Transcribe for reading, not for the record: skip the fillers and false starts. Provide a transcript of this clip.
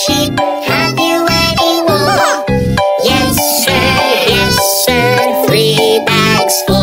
sheep. Have you any wool? Yes, sir, 3 bags full.